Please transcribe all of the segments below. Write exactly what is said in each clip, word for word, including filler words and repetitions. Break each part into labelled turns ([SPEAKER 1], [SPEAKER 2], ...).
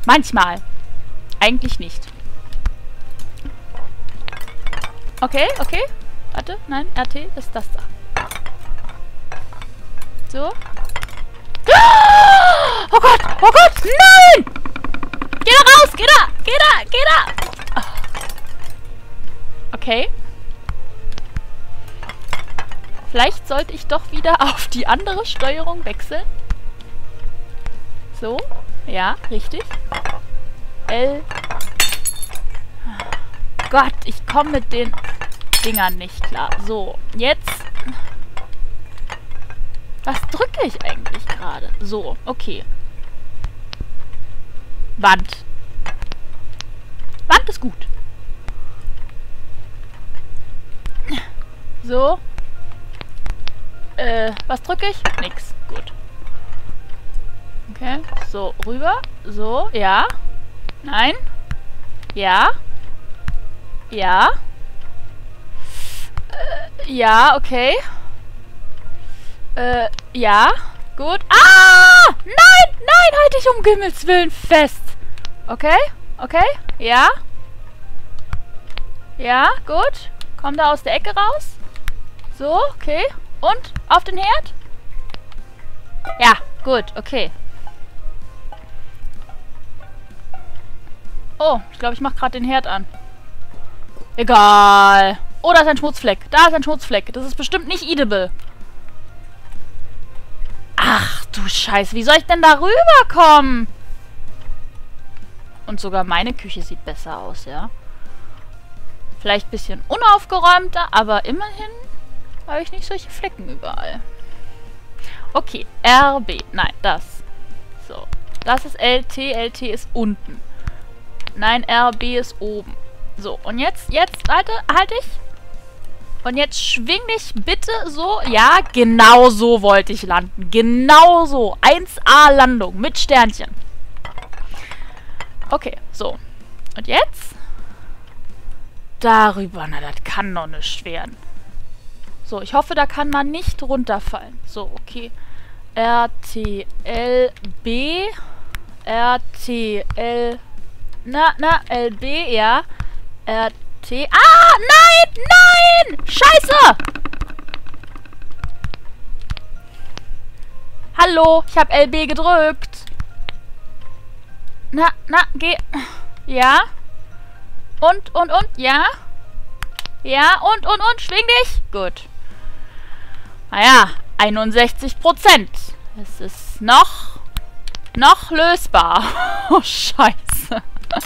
[SPEAKER 1] Manchmal. Eigentlich nicht. Okay, okay. Warte, nein, R T ist das da. So. Oh Gott, oh Gott, nein! Geh da raus, geh da, geh da, geh da! Okay. Vielleicht sollte ich doch wieder auf die andere Steuerung wechseln. So, ja, richtig. L. Gott, ich komme mit den Dingern nicht klar. So, jetzt... Was drücke ich eigentlich gerade? So, okay. Wand. Wand ist gut. So. Äh, was drücke ich? Nix. Gut. Okay. So, rüber. So, ja. Nein. Ja. Ja. Äh, ja, okay. Äh, ja. Gut. Ah! Nein! Nein! Halt dich um Himmels Willen fest! Okay? Okay? Ja? Ja? Gut. Komm da aus der Ecke raus. So, okay. Und? Auf den Herd? Ja, gut, okay. Oh, ich glaube, ich mache gerade den Herd an. Egal. Oh, da ist ein Schmutzfleck. Da ist ein Schmutzfleck. Das ist bestimmt nicht edible. Ach du Scheiße, wie soll ich denn da rüberkommen? Und sogar meine Küche sieht besser aus, ja. Vielleicht ein bisschen unaufgeräumter, aber immerhin habe ich nicht solche Flecken überall. Okay, R B. Nein, das. So. Das ist L T. L T ist unten. Nein, R B ist oben. So, und jetzt, jetzt, warte, halt dich. Und jetzt schwing dich bitte so. Ja, genau so wollte ich landen. Genau so. eins A Landung mit Sternchen. Okay, so. Und jetzt? Darüber. Na, das kann doch nicht werden. So, ich hoffe, da kann man nicht runterfallen. So, okay. R T L B. R T L. Na, na, L B, ja. R T. Ah, nein, nein! Scheiße! Hallo, ich habe L B gedrückt. Na, na, geh. Ja. Und, und, und, ja. Ja, und, und, und, schwing dich. Gut. Naja, einundsechzig Prozent. Es ist noch, noch lösbar. Oh, scheiße.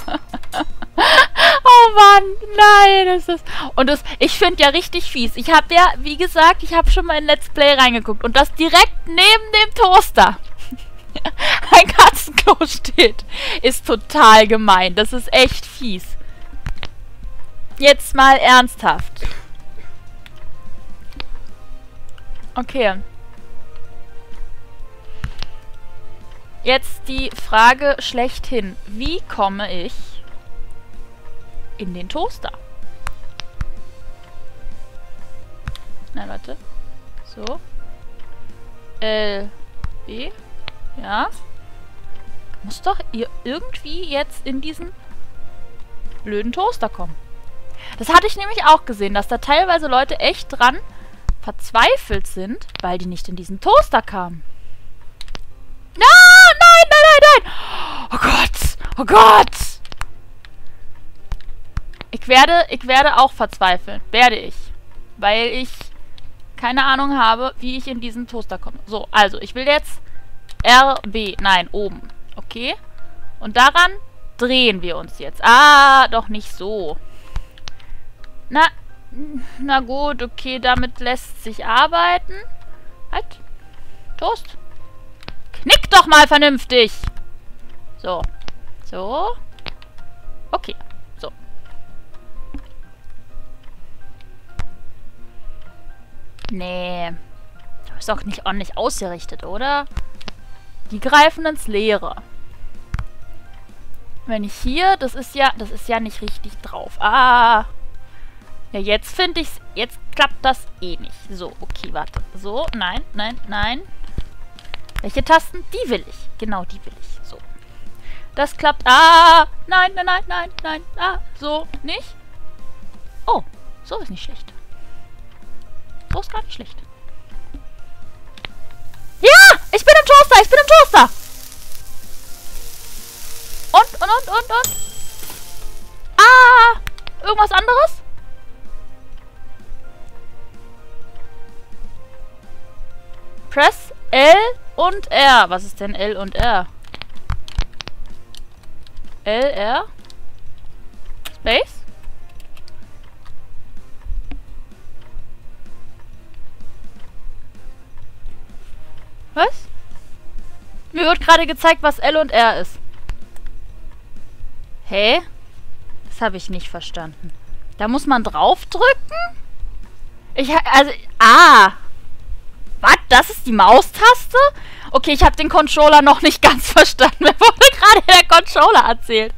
[SPEAKER 1] Oh Mann, nein, das ist... Und das, ich finde ja richtig fies. Ich habe ja, wie gesagt, ich habe schon mal in Let's Play reingeguckt. Und das direkt neben dem Toaster ein Katzenklo steht, ist total gemein. Das ist echt fies. Jetzt mal ernsthaft. Okay. Jetzt die Frage schlechthin. Wie komme ich in den Toaster? Na, warte. So. L, B. Ja. Muss doch ihr irgendwie jetzt in diesen blöden Toaster kommen. Das hatte ich nämlich auch gesehen, dass da teilweise Leute echt dran verzweifelt sind, weil die nicht in diesen Toaster kamen. Ah, nein, nein, nein, nein! Oh Gott! Oh Gott! Ich werde, ich werde auch verzweifeln. Werde ich. Weil ich keine Ahnung habe, wie ich in diesen Toaster komme. So, also, ich will jetzt R, B. Nein, oben. Okay? Und daran drehen wir uns jetzt. Ah, doch nicht so. Na, na gut, okay, damit lässt sich arbeiten. Halt. Toast. Knick doch mal vernünftig. So. So. Okay. So. Nee. Das ist doch nicht ordentlich ausgerichtet, oder? Die greifen ins Leere. Wenn ich hier, das ist ja, das ist ja nicht richtig drauf. Ah. Ja, jetzt finde ich's, jetzt klappt das eh nicht. So, okay, warte. So, nein, nein, nein. Welche Tasten? Die will ich. Genau, die will ich. So. Das klappt. Ah! Nein, nein, nein, nein, nein. Ah, so nicht. Oh, so ist nicht schlecht. So ist gar nicht schlecht. Ja! Ich bin im Toaster! Ich bin im Toaster! Und, und, und, und, und. Ah! Irgendwas anderes? Press L und R. Was ist denn L und R? L, R? Space? Was? Mir wird gerade gezeigt, was L und R ist. Hä? Das habe ich nicht verstanden. Da muss man draufdrücken? Ich ha also, ah. Was? Das ist die Maustaste? Okay, ich habe den Controller noch nicht ganz verstanden. Mir wurde gerade der Controller erzählt.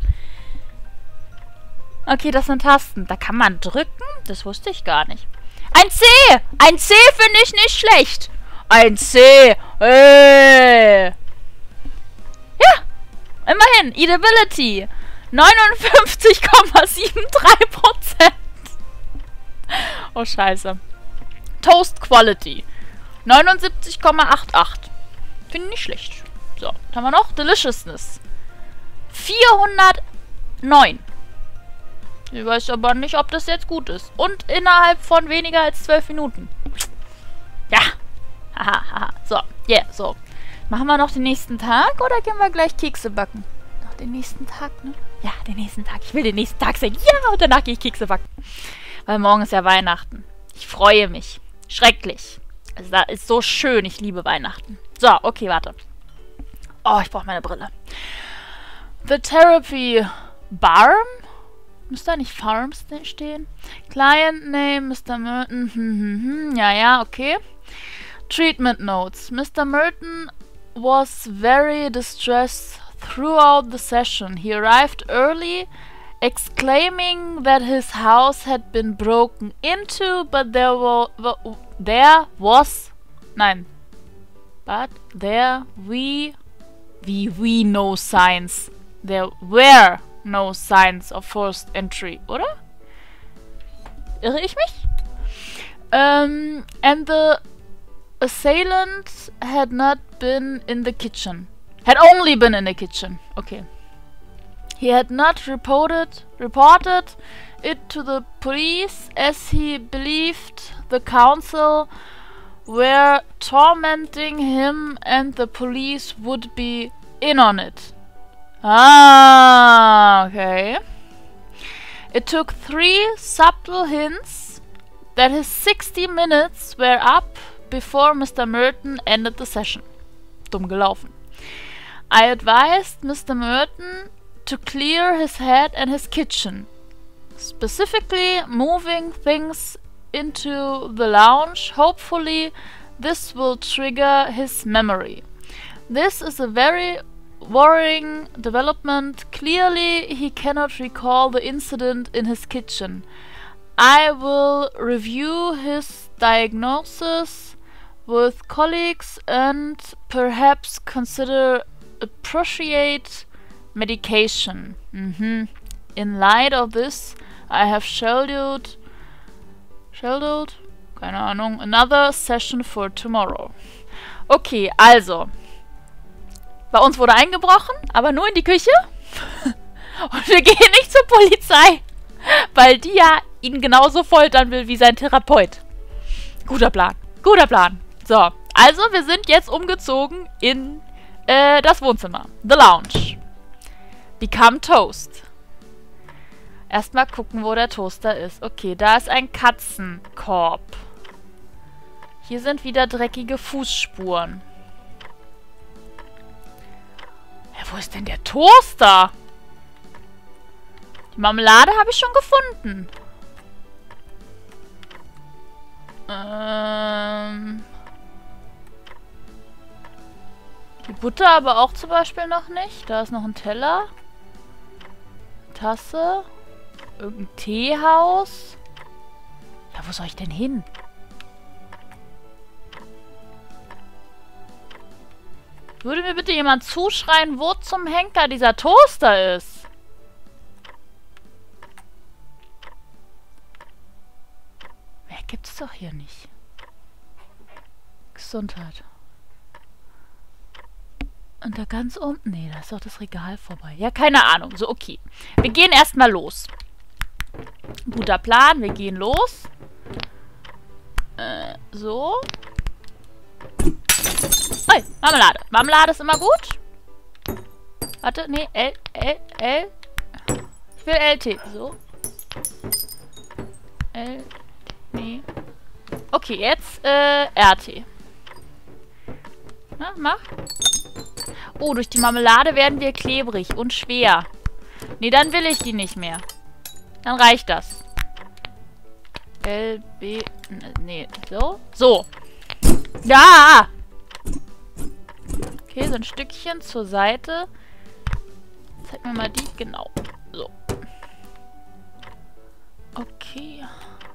[SPEAKER 1] Okay, das sind Tasten. Da kann man drücken? Das wusste ich gar nicht. Ein C! Ein C finde ich nicht schlecht. Ein C! Hey. Ja! Immerhin. Eatability. neunundfünfzig Komma drei Prozent. Oh, scheiße. Toast Quality. neunundsiebzig Komma achtundachtzig. Finde ich nicht schlecht. So, was haben wir noch? Deliciousness. vierhundertneun. Ich weiß aber nicht, ob das jetzt gut ist. Und innerhalb von weniger als zwölf Minuten. Ja. Haha, haha. So, yeah, so. Machen wir noch den nächsten Tag oder gehen wir gleich Kekse backen? Noch den nächsten Tag, ne? Ja, den nächsten Tag. Ich will den nächsten Tag sehen. Ja, und danach gehe ich Kekse backen. Weil morgen ist ja Weihnachten. Ich freue mich. Schrecklich. Also, das ist so schön. Ich liebe Weihnachten. So, okay, warte. Oh, ich brauche meine Brille. The Therapy Barm? Müsste da nicht Farms stehen? Client Name, Mister Merton. Hm, hm, hm. Ja, ja, okay. Treatment Notes. Mister Merton was very distressed throughout the session. He arrived early, exclaiming that his house had been broken into, but there, wa there was... Nein. But there we... We, we no signs. There were no signs of forced entry, oder? Irre ich mich? Um, and the assailant had not been in the kitchen. Had only been in the kitchen. Okay. He had not reported reported it to the police as he believed the council were tormenting him and the police would be in on it. Ah, okay. It took three subtle hints that his sixty minutes were up before Mister Merton ended the session. Dumm gelaufen. I advised Mister Merton to clear his head and his kitchen, specifically moving things into the lounge. Hopefully this will trigger his memory. This is a very worrying development. Clearly he cannot recall the incident in his kitchen. I will review his diagnosis with colleagues and perhaps consider appropriate medication. Mm-hmm. In light of this, I have scheduled scheduled, keine Ahnung, another session for tomorrow. Okay, also. Bei uns wurde eingebrochen, aber nur in die Küche. Und wir gehen nicht zur Polizei, weil die ja ihn genauso foltern will wie sein Therapeut. Guter Plan. Guter Plan. So, also wir sind jetzt umgezogen in äh, das Wohnzimmer. The Lounge. Become Toast. Erstmal gucken, wo der Toaster ist. Okay, da ist ein Katzenkorb. Hier sind wieder dreckige Fußspuren. Ja, wo ist denn der Toaster? Die Marmelade habe ich schon gefunden. Ähm... Die Butter aber auch zum Beispiel noch nicht. Da ist noch ein Teller. Tasse. Irgendein Teehaus. Ja, wo soll ich denn hin? Würde mir bitte jemand zuschreien, wo zum Henker dieser Toaster ist? Mehr gibt's doch hier nicht. Gesundheit. Und da ganz unten... Nee, da ist doch das Regal vorbei. Ja, keine Ahnung. So, okay. Wir gehen erstmal los. Guter Plan. Wir gehen los. Äh, so. Oi, Marmelade. Marmelade ist immer gut. Warte, nee, L, L, L. Ich will L T. So. L, nee. Okay, jetzt, äh, R T. Na, mach. Oh, durch die Marmelade werden wir klebrig und schwer. Nee, dann will ich die nicht mehr. Dann reicht das. L, B, nee, so. So. Ja! Okay, so ein Stückchen zur Seite. Zeig mir mal die. Genau. So. Okay.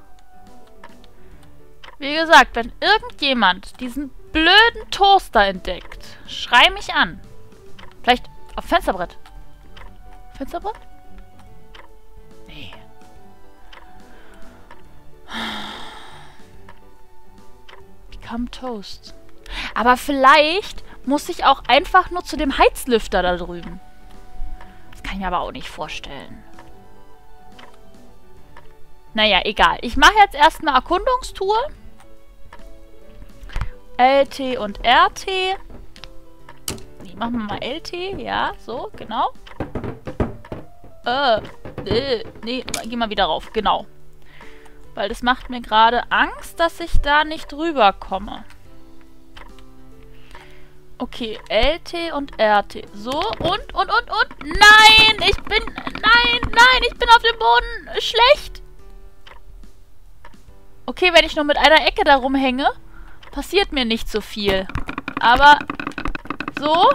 [SPEAKER 1] Wie gesagt, wenn irgendjemand diesen blöden Toaster entdeckt, schrei mich an. Vielleicht auf Fensterbrett. Fensterbrett? Nee. Become Toast. Aber vielleicht muss ich auch einfach nur zu dem Heizlüfter da drüben. Das kann ich mir aber auch nicht vorstellen. Naja, egal. Ich mache jetzt erstmal Erkundungstour. L T und R T. Nee, machen wir mal L T. Ja, so, genau. Äh, äh, nee, geh mal wieder rauf. Genau. Weil das macht mir gerade Angst, dass ich da nicht rüberkomme. Okay, L T und R T. So, und, und, und, und. Nein, ich bin, nein, nein, ich bin auf dem Boden. Schlecht. Okay, wenn ich nur mit einer Ecke da rumhänge, passiert mir nicht so viel. Aber, so.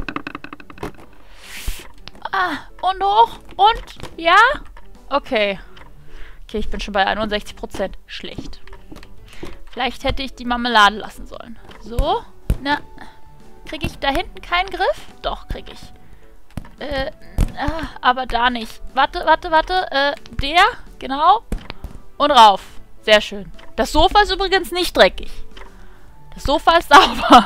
[SPEAKER 1] Ah, und hoch. Und, ja. Okay. Okay, ich bin schon bei einundsechzig Prozent. Schlecht. Vielleicht hätte ich die Marmelade lassen sollen. So, na. Kriege ich da hinten keinen Griff? Doch, kriege ich. Äh, ah, aber da nicht. Warte, warte, warte. Äh, der, genau. Und rauf. Sehr schön. Das Sofa ist übrigens nicht dreckig. Das Sofa ist sauber.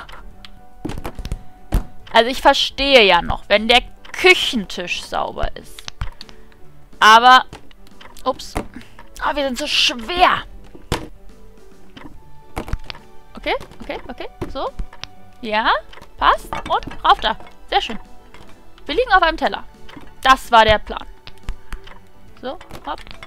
[SPEAKER 1] Also ich verstehe ja noch, wenn der Küchentisch sauber ist. Aber, ups. Oh, wir sind so schwer. Okay, okay, okay. So. Ja, passt. Und rauf da. Sehr schön. Wir liegen auf einem Teller. Das war der Plan. So, hopp.